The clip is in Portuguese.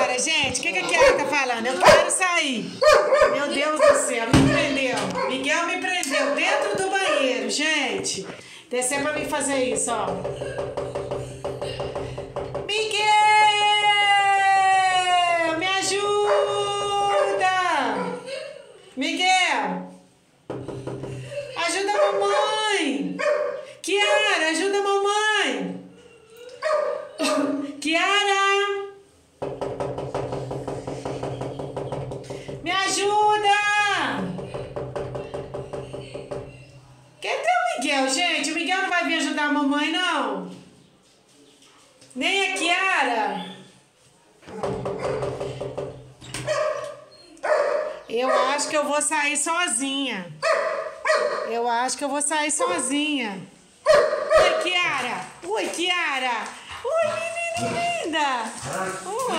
Kiara, gente, o que a Kiara tá falando? Eu quero sair. Meu Deus do céu, me prendeu. Miguel me prendeu dentro do banheiro, gente. Descer pra mim fazer isso, ó. Miguel, me ajuda. Miguel, ajuda a mamãe. Kiara, ajuda a mamãe. Kiara, me ajuda. Cadê o Miguel, gente? O Miguel não vai vir ajudar a mamãe, não. Nem a Kiara. Eu acho que eu vou sair sozinha. Eu acho que eu vou sair sozinha. Oi, Kiara. Oi, Kiara. Oi, menina linda. Oi.